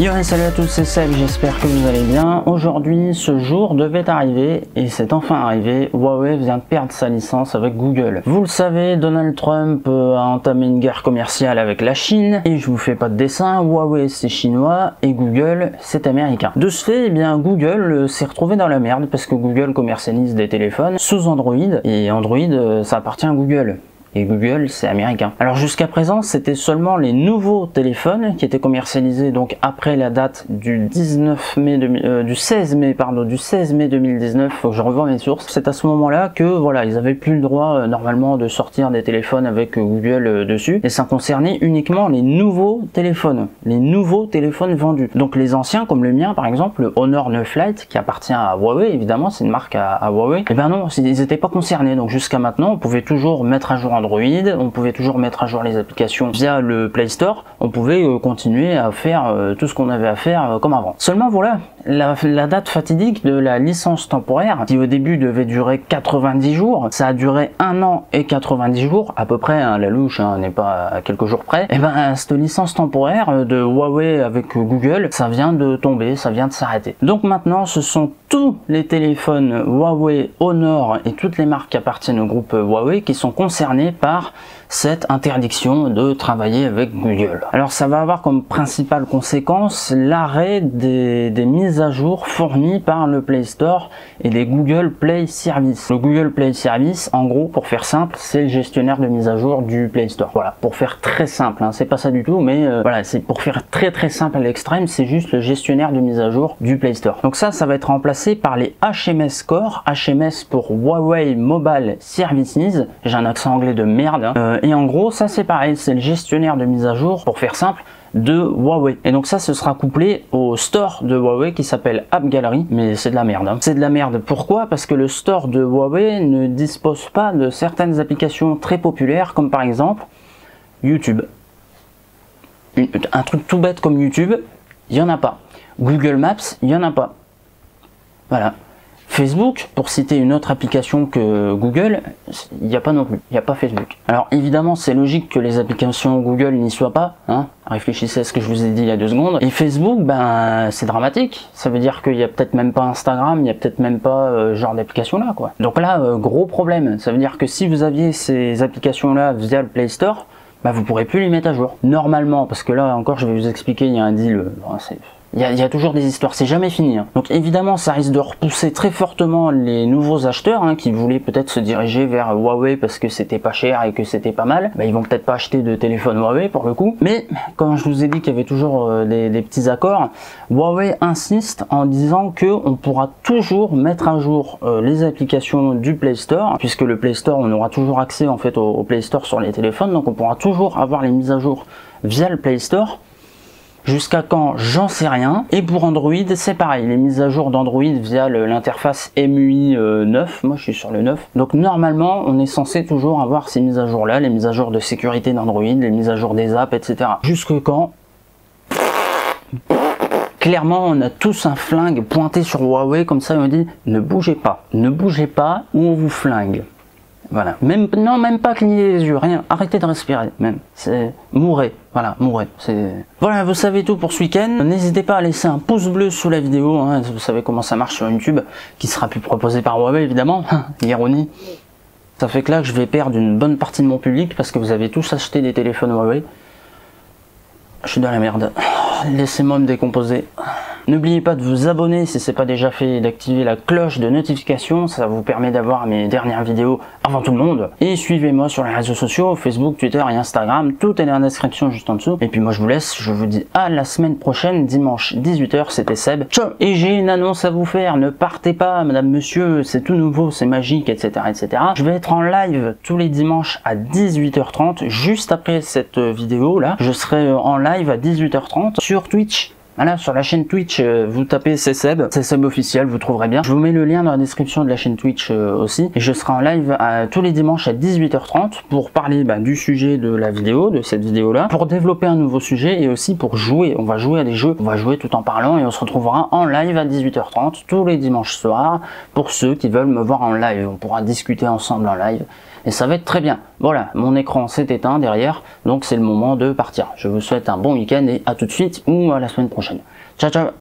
Yo et salut à tous, c'est Seb, j'espère que vous allez bien. Aujourd'hui, ce jour devait arriver et c'est enfin arrivé. Huawei vient de perdre sa licence avec Google. Vous le savez, Donald Trump a entamé une guerre commerciale avec la Chine et je vous fais pas de dessin, Huawei c'est chinois et Google c'est américain. De ce fait, eh bien Google s'est retrouvé dans la merde parce que Google commercialise des téléphones sous Android et Android ça appartient à Google. Et Google c'est américain. Alors jusqu'à présent c'était seulement les nouveaux téléphones qui étaient commercialisés donc après la date du 16 mai 2019, faut que je revoie mes sources. C'est à ce moment-là que voilà, ils avaient plus le droit normalement de sortir des téléphones avec Google dessus et ça concernait uniquement les nouveaux téléphones vendus. Donc les anciens comme le mien par exemple, le Honor 9 Lite qui appartient à Huawei, évidemment c'est une marque à Huawei, et ben non, ils n'étaient pas concernés. Donc jusqu'à maintenant on pouvait toujours mettre à jour Android, on pouvait toujours mettre à jour les applications via le Play Store, on pouvait continuer à faire tout ce qu'on avait à faire comme avant. Seulement voilà, la date fatidique de la licence temporaire, qui au début devait durer 90 jours, ça a duré 1 an et 90 jours, à peu près, hein, la louche n'est pas à quelques jours près, et ben cette licence temporaire de Huawei avec Google, ça vient de tomber, ça vient de s'arrêter. Donc maintenant ce sont tous les téléphones Huawei, Honor et toutes les marques qui appartiennent au groupe Huawei qui sont concernés par cette interdiction de travailler avec Google. Alors ça va avoir comme principale conséquence l'arrêt des mises à jour fournies par le Play Store et les Google Play Service. Le Google Play Service, en gros, pour faire simple, c'est le gestionnaire de mise à jour du Play Store. Voilà, pour faire très simple, hein, c'est pas ça du tout, mais voilà, c'est pour faire très simple à l'extrême, c'est juste le gestionnaire de mise à jour du Play Store. Donc ça va être remplacé par les HMS Core, HMS pour Huawei Mobile Services, j'ai un accent anglais de merde, hein. Et en gros ça c'est pareil, c'est le gestionnaire de mise à jour, pour faire simple, de Huawei. Et donc ça ce sera couplé au store de Huawei qui s'appelle App Gallery, mais c'est de la merde, hein. C'est de la merde, pourquoi? Parce que le store de Huawei ne dispose pas de certaines applications très populaires comme par exemple YouTube. Un truc tout bête comme YouTube, il n'y en a pas. Google Maps, il n'y en a pas. Voilà. Facebook, pour citer une autre application que Google, il n'y a pas non plus, il n'y a pas Facebook. Alors évidemment c'est logique que les applications Google n'y soient pas, hein, réfléchissez à ce que je vous ai dit il y a 2 secondes. Et Facebook, ben c'est dramatique, ça veut dire qu'il n'y a peut-être même pas Instagram, il n'y a peut-être même pas ce genre d'application là quoi. Donc là, gros problème, ça veut dire que si vous aviez ces applications là via le Play Store, bah vous pourrez plus les mettre à jour. Normalement, parce que là encore je vais vous expliquer, il y a un deal, il y a toujours des histoires, c'est jamais fini, hein. Donc évidemment ça risque de repousser très fortement les nouveaux acheteurs, hein, qui voulaient peut-être se diriger vers Huawei parce que c'était pas cher et que c'était pas mal. Bah, ils vont peut-être pas acheter de téléphone Huawei pour le coup, mais quand je vous ai dit qu'il y avait toujours des petits accords, Huawei insiste en disant que on pourra toujours mettre à jour les applications du Play Store, puisque le Play Store, on aura toujours accès en fait au Play Store sur les téléphones, donc on pourra toujours avoir les mises à jour via le Play Store. Jusqu'à quand, j'en sais rien. Et pour Android c'est pareil, les mises à jour d'Android via l'interface MUI 9, moi je suis sur le 9, donc normalement on est censé toujours avoir ces mises à jour là, les mises à jour de sécurité d'Android, les mises à jour des apps, etc. Jusque quand, clairement on a tous un flingue pointé sur Huawei comme ça, et on dit ne bougez pas ou on vous flingue. Voilà, même pas cligner les yeux, rien, arrêtez de respirer, même, c'est mourrez, voilà, mourrez, voilà, vous savez tout pour ce week-end. N'hésitez pas à laisser un pouce bleu sous la vidéo, hein, vous savez comment ça marche sur YouTube, qui sera plus proposé par Huawei évidemment, l'ironie. Ça fait que là je vais perdre une bonne partie de mon public parce que vous avez tous acheté des téléphones Huawei. Je suis dans la merde, laissez-moi me décomposer. N'oubliez pas de vous abonner si ce n'est pas déjà fait et d'activer la cloche de notification, ça vous permet d'avoir mes dernières vidéos avant tout le monde. Et suivez-moi sur les réseaux sociaux, Facebook, Twitter et Instagram, tout est dans la description juste en dessous. Et puis moi je vous laisse, je vous dis à la semaine prochaine, dimanche 18 h, c'était Seb. Ciao. Et j'ai une annonce à vous faire, ne partez pas madame, monsieur, c'est tout nouveau, c'est magique, etc. etc. Je vais être en live tous les dimanches à 18 h 30, juste après cette vidéo là, je serai en live à 18 h 30 sur Twitch. Voilà, sur la chaîne Twitch, vous tapez c'est Seb officiel, vous trouverez bien. Je vous mets le lien dans la description de la chaîne Twitch aussi. Et je serai en live tous les dimanches à 18 h 30 pour parler du sujet de la vidéo, de cette vidéo là, pour développer un nouveau sujet et aussi pour jouer. On va jouer à des jeux, on va jouer tout en parlant et on se retrouvera en live à 18 h 30 tous les dimanches soirs pour ceux qui veulent me voir en live. On pourra discuter ensemble en live. Et ça va être très bien. Voilà, mon écran s'est éteint derrière, donc c'est le moment de partir. Je vous souhaite un bon week-end et à tout de suite ou à la semaine prochaine. prochaine. Ciao ciao.